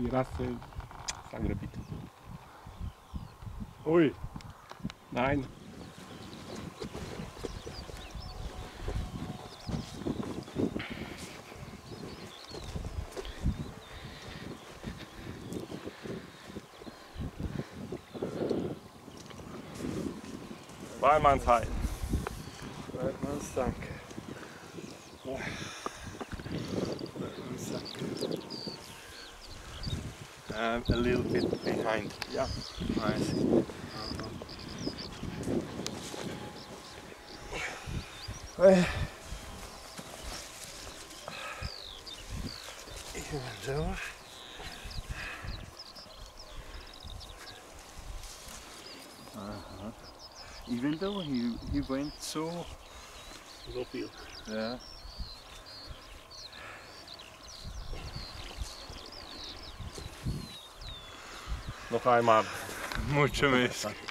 die Rasse Sangrepit. Ui, nein. Zweimannsheil. Zweimannsdank. A little bit behind. Yeah. Nice. Even zo. Even though he went so. So viel. Yeah. Noch einmal. Mucho más.